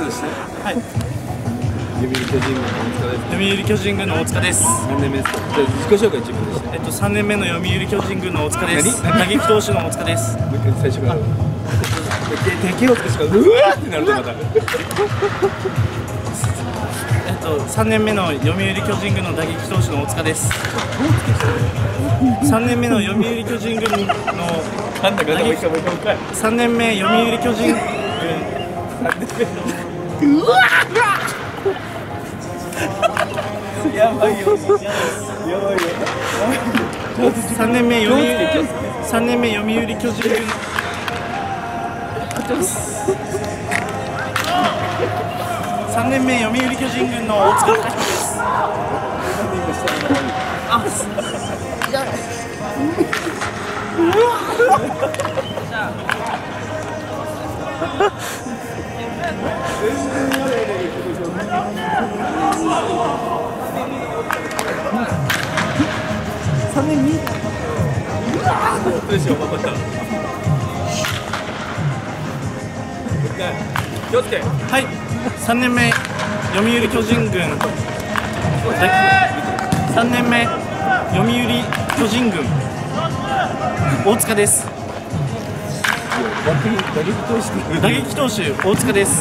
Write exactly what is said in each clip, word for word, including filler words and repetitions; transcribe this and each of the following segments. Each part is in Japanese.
として。 はい。 読売巨人軍の大塚です。 読売巨人軍の大塚です。 何年目ですか。じゃあ自己紹介自分でして。 えっと三年目の読売巨人軍の大塚です。 何打撃投手の大塚です。 もう一回最初から。手をつけしかうわーってなるとまた。 えっと三年目の読売巨人軍の打撃投手の大塚です。三年目の読売巨人軍のなんだかもう一回もう一回。 三年目読売巨人軍。 うわー。やばいよ。やばいよ。 三年目読売三年目読売巨人軍。三年目読売巨人軍の大塚です。あ、じゃあ。三年に。 どうしよう、頑張った。気をつけ。 はい。三年目読売巨人軍。三年目読売巨人軍。大塚です。打撃投手大塚です。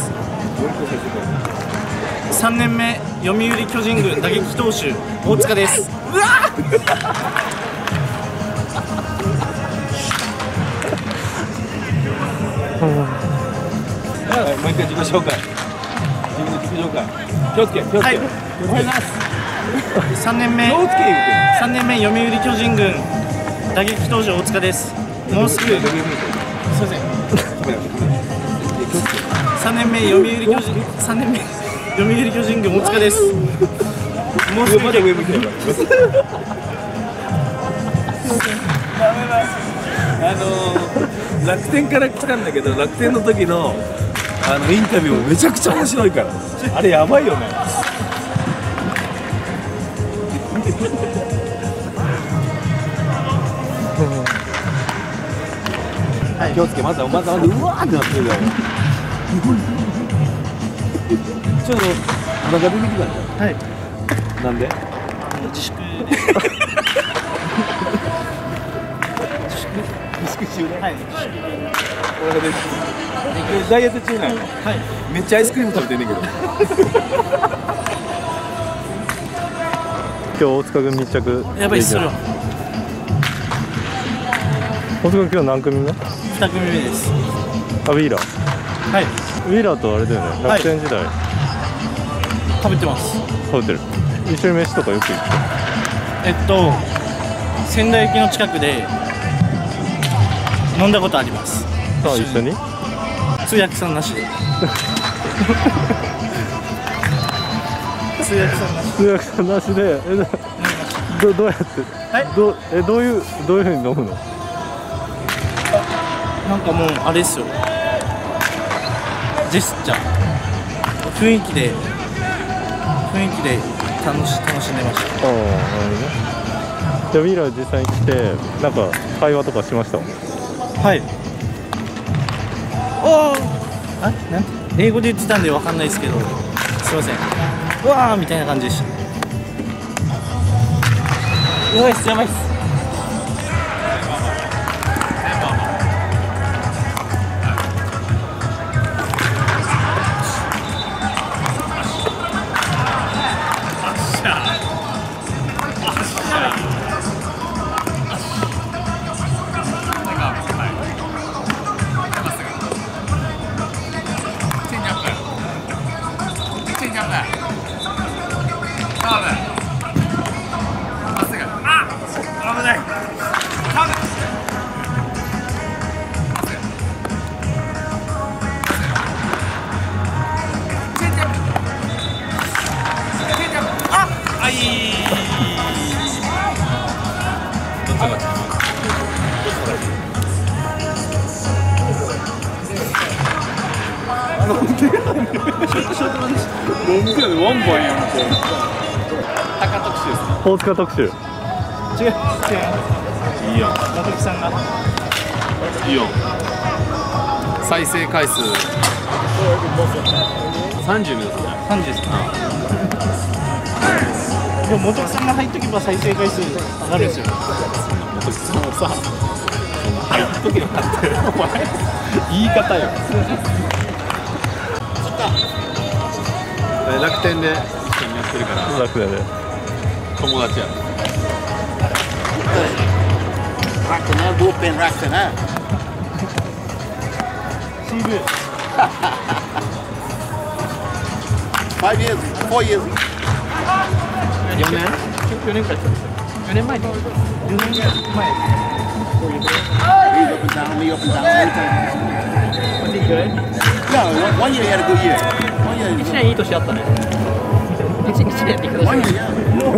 三年目読売巨人軍打撃投手大塚です。うわはい、もう一回自己紹介。自分の自己紹介。気をつけ、気をつけ。 はい、おはようございます。三年目。 気をつけ言うて。 三年目読売巨人軍打撃投手大塚です。もうすぐ。すみません。三年目読売巨人三年目読売巨人軍大塚です。もうすぐ。 まだ上向いてるから。あのー、楽天から来たんだけど、楽天の時のあのインタビューもめちゃくちゃ面白いから、あれやばいよね。はい、気をつけ、まずはまずはうわーってなってるから。ちょっとお腹出てきたんだ。 はい。 なんで？ 自粛。 自粛中ね。 はい。 俺が出てきた。ダイエット中なんや。 はい。 めっちゃアイスクリーム食べてんねんけど。 今日大塚君密着。 やばいっすそれは。 大塚君今日何組目？ 二組目です。 あ、ウィーラー。 はい。 ウィーラーとあれだよね。楽天時代。 食べてます。 食べてる。一緒に飯とかよく行って。 えっと仙台駅の近くで飲んだことあります。 あ、一緒に？ 通訳さんなしで。通訳さんなし。 通訳さんなしで、え、どどうやって？ はい。 どえどういうどういう風に飲むの？ なんかもうあれっすよ。ジェスチャー。雰囲気で雰囲気で楽し楽しんでました。 ああ、なるほどね。じゃあウィーラー実際に来てなんか会話とかしました？ はい。おーあ、なんて英語で言ってたんでわかんないですけど、すいません。うわーみたいな感じでした。やばいっすやばいっす。大塚特集。違う違う。 いいよ。ラトキさんが。 いいよ。再生回数さんじゅう目指すじゃん。 さんじゅうですか。でも元木さんが入っとけば再生回数上がるんですよ。 元木さんもさ、入っとけばってお前言い方よ。楽天で一緒にやってるから楽だね。 友達や。 楽天な、ブーペン楽天な。 シーブイ。 five years, four years. よねん？よねんかよねんまえと。よねんまえ。 Me up and down, me up and down every time. Was he good? Yeah, one, one year he had a good year. One year, 一年いい年あったね。一一年って言い方 one し year, yeah.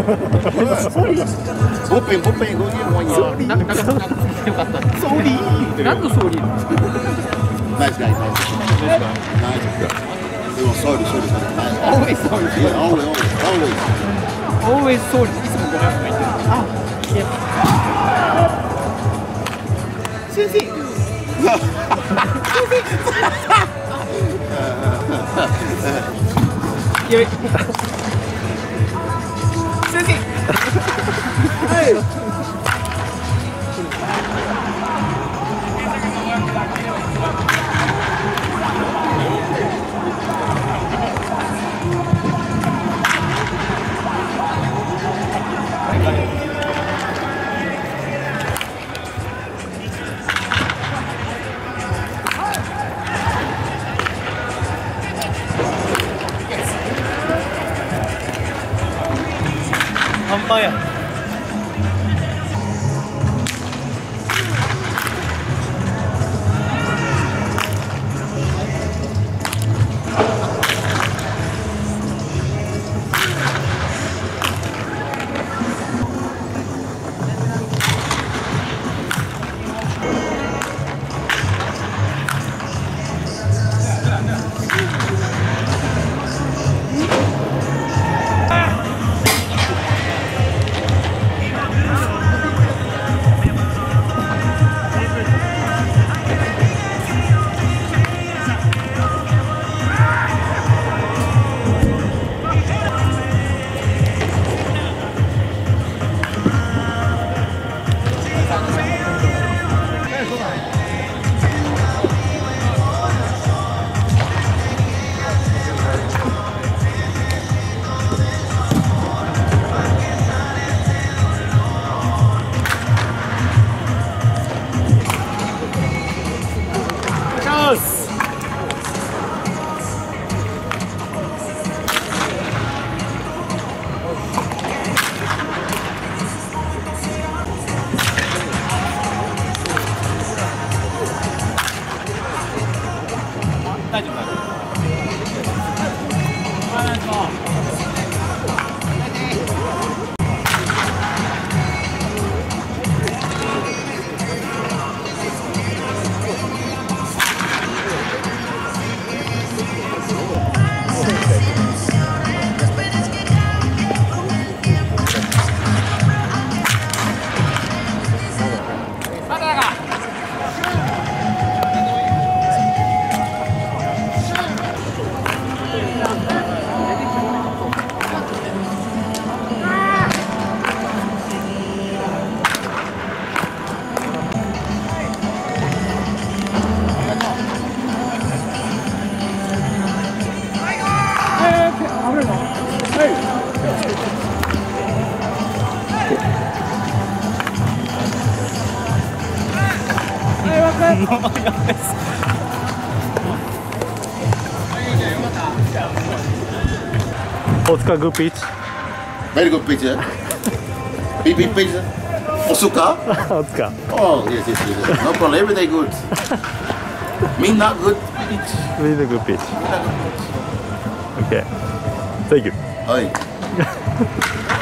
Bullpen, bullpen, good year, one year. てなんかなんかなんかよかった。ソーリー。何のソーリー？ Nice guy, nice guy. Nice guy. He was sorry, sorry, sorry. Nice. Always sorry. Yeah, always, always, always. Always sorry. いつもごめんとか言ってる。あ、いや。先生。やべ。先生。はい。半端や。 Oscar, good pitch. Very good pitcher. Big, big pitcher. Osuka. Oscar. Oh, yes, yes, yes. No problem. Everything good. Me not good pitch. Really good pitch. Okay. Thank you. Oi.